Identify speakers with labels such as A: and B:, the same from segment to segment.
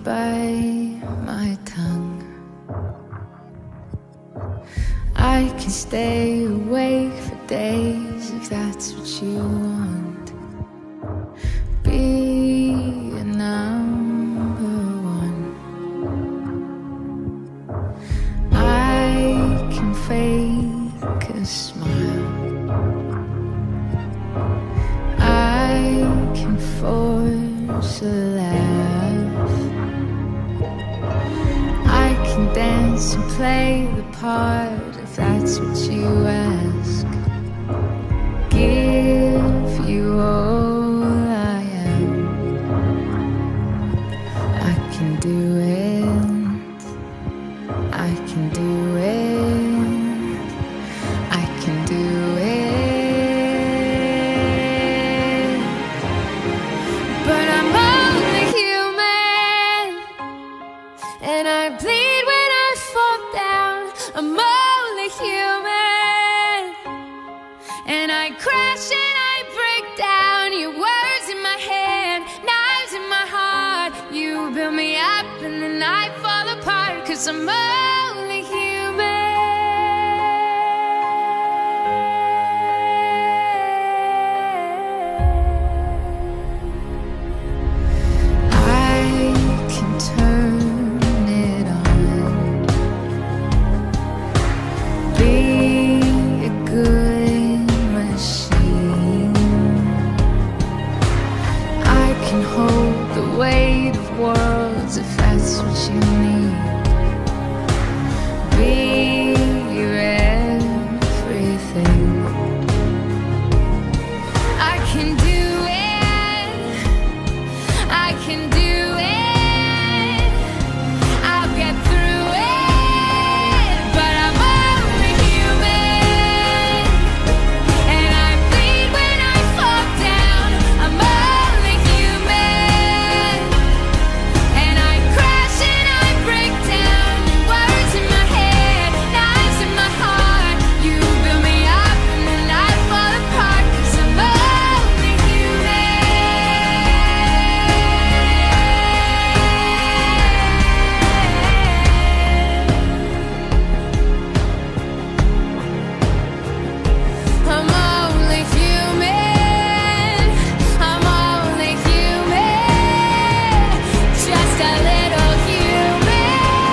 A: bite my tongue. I can stay awake for days if that's what you want. Be a number one. I can fake a smile. I can force a laugh. I can dance and play the part if that's what you ask. Give you all I am. I can do it. I can do it. I can do it. But I'm only human, and I bleed when I fall down. I'm only human, and I crash and I break down. Your words in my head, knives in my heart. You build me up and then I fall apart, 'cause I'm only human. I can turn it on. Be a good machine. I can hold the weight of worlds if that's what you need. Be your everything. I can do it. I can do it. I'll get through it. But I'm only human, and I bleed when I fall down. I'm only human, and I crash and I break down. Words in my head, knives in my heart. You build me up and then I fall apart, 'cause I'm only human. I'm only human. I'm only human. Just a little human.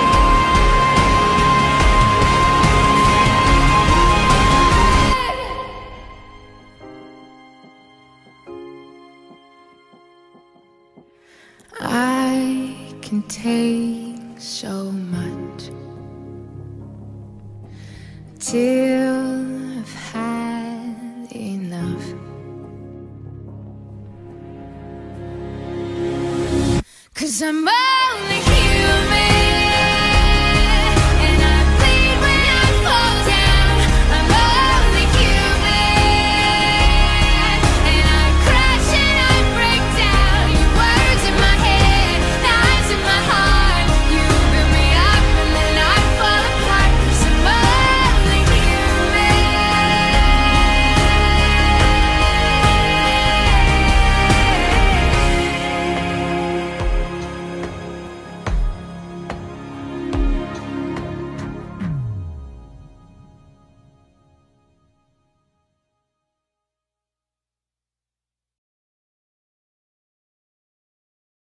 A: I can take so much till I've had enough. 'Cause I'm only